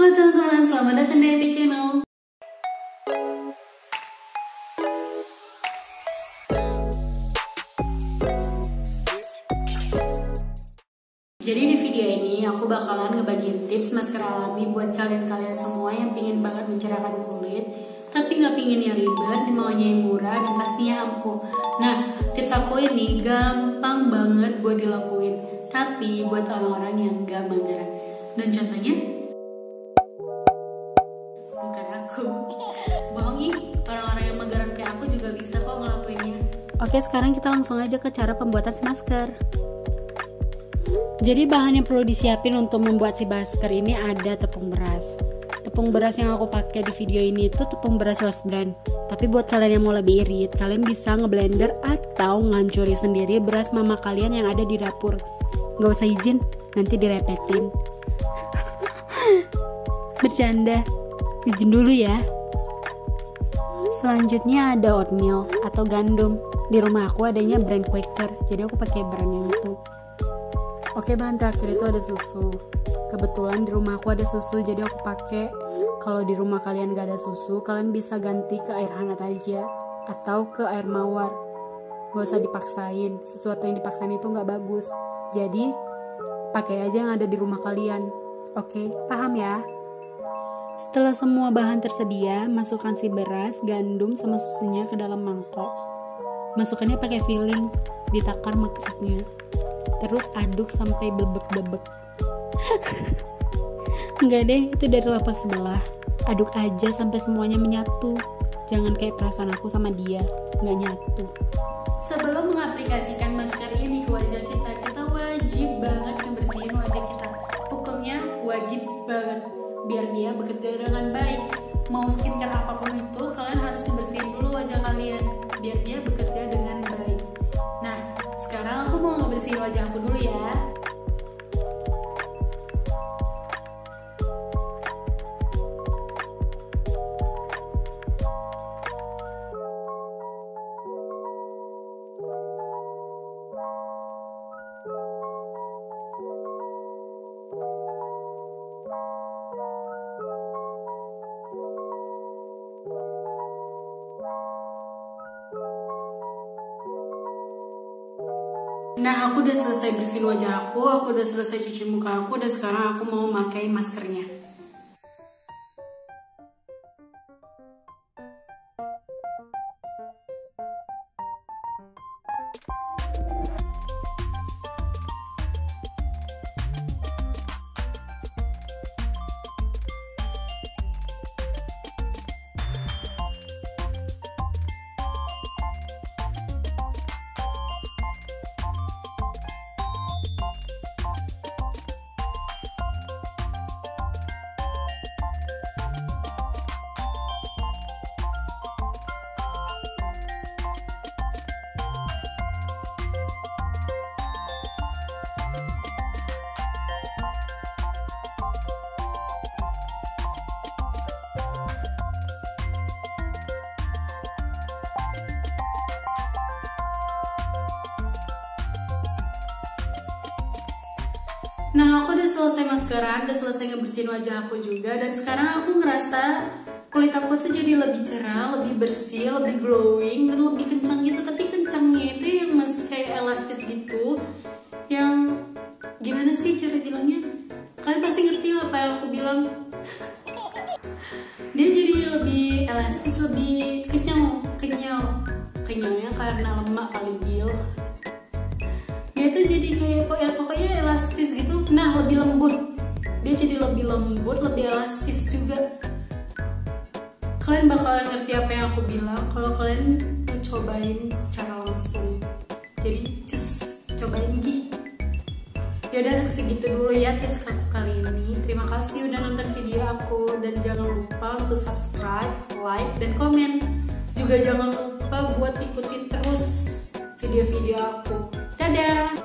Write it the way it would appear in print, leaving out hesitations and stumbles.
Halo teman-teman, selamat datang di Epic Channel. Jadi di video ini aku bakalan ngebagiin tips masker alami buat kalian-kalian semua yang pingin banget mencerahkan kulit, tapi nggak pingin yang ribet, maunya yang murah dan pastinya ampuh. Nah, tips aku ini gampang banget buat dilakuin, tapi buat orang-orang yang gak mageran. Dan contohnya bukan aku. Bohongi, orang-orang yang mageran kayak aku juga bisa kok ngelakuinnya. Oke, sekarang kita langsung aja ke cara pembuatan si masker. Jadi bahan yang perlu disiapin untuk membuat si masker ini ada tepung beras. Tepung beras yang aku pakai di video ini itu tepung beras Rose Brand. Tapi buat kalian yang mau lebih irit, kalian bisa ngeblender atau ngancuri sendiri beras mama kalian yang ada di dapur. Gak usah izin, nanti direpetin. Bercanda, izin dulu ya. Selanjutnya ada oatmeal atau gandum. Di rumah aku adanya brand Quaker, jadi aku pakai brand yang itu. Oke, bahan terakhir itu ada susu. Kebetulan di rumah aku ada susu, jadi aku pakai. Kalau di rumah kalian gak ada susu, kalian bisa ganti ke air hangat aja atau ke air mawar. Gak usah dipaksain, sesuatu yang dipaksain itu gak bagus. Jadi pakai aja yang ada di rumah kalian. Oke, paham ya? Setelah semua bahan tersedia, masukkan si beras, gandum, sama susunya ke dalam mangkok. Masukkannya pakai filling, ditakar maksudnya. Terus aduk sampai bebek-bebek. Enggak deh, itu dari lapak sebelah. Aduk aja sampai semuanya menyatu. Jangan kayak perasaan aku sama dia, nggak nyatu. Sebelum mengaplikasikan masker ini ke wajah kita, kita wajib banget ngebersihin wajah kita. Hukumnya wajib banget, biar dia bekerja dengan baik. Mau skincare apapun itu, kalian harus ngebersihin dulu wajah kalian, biar dia bekerja dengan baik. Nah, sekarang aku mau ngebersihin wajah aku dulu ya. Nah, aku udah selesai bersihin wajah aku udah selesai cuci muka aku, dan sekarang aku mau pakai maskernya. Nah, aku udah selesai maskeran, udah selesai ngebersihin wajah aku juga, dan sekarang aku ngerasa kulit aku tuh jadi lebih cerah, lebih bersih, lebih glowing, dan lebih kencang gitu. Tapi kencangnya itu yang masih kayak elastis gitu. Yang gimana sih cara bilangnya? Kalian pasti ngerti apa yang aku bilang. Dia jadi lebih elastis, lebih kenyalnya karena lemak kali Bil. Dia tuh jadi kayak pokoknya elastis gitu. Nah, lebih lembut. Dia jadi lebih lembut, lebih elastis juga. Kalian bakalan ngerti apa yang aku bilang kalau kalian cobain secara langsung. Jadi cobain gih. Yaudah, segitu dulu ya tips aku kali ini. Terima kasih udah nonton video aku, dan jangan lupa untuk subscribe, like, dan komen. Juga jangan lupa buat ikuti terus video-video aku. Dadah!